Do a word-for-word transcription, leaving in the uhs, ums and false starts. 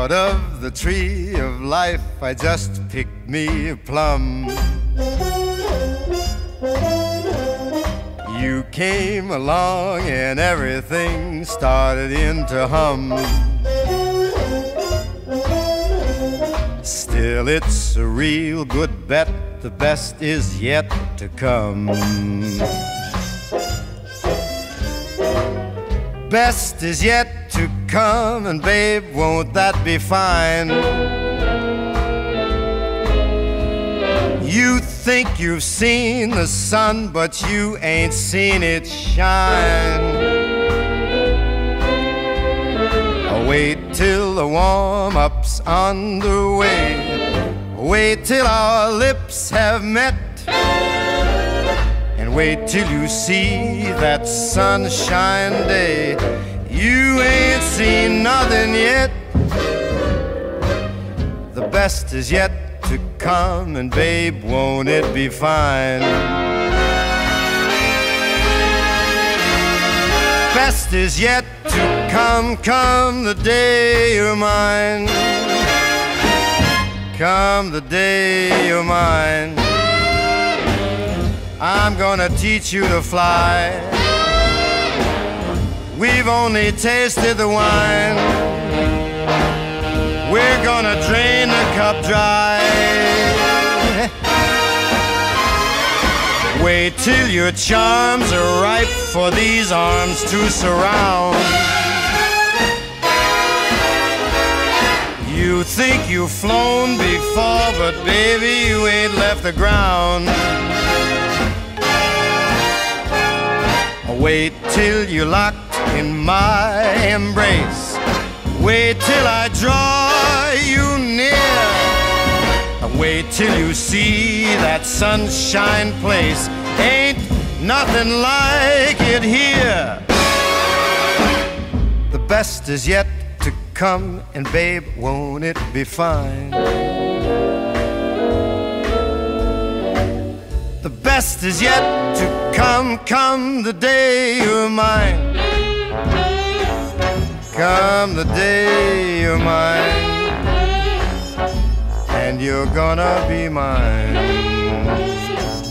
Out of the tree of life I just picked me a plum. You came along and everything started in to hum. Still it's a real good bet, the best is yet to come. Best is yet to come, and babe, won't that be fine? You think you've seen the sun, but you ain't seen it shine. Wait till the warm-up's underway. Wait till our lips have met. And wait till you see that sunshine day. You ain't seen nothing yet. The best is yet to come, and babe, won't it be fine? Best is yet to come, come the day you're mine. Come the day you're mine. I'm gonna teach you to fly. We've only tasted the wine. We're gonna drain the cup dry. Wait till your charms are ripe for these arms to surround. You think you've flown before, but baby, you ain't left the ground. Wait till you're locked in my embrace. Wait till I draw you near. Wait till you see that sunshine place. Ain't nothing like it here. The best is yet to come, and babe, won't it be fine? The best is yet to come, come the day you're mine. Come the day you're mine. And you're gonna be mine.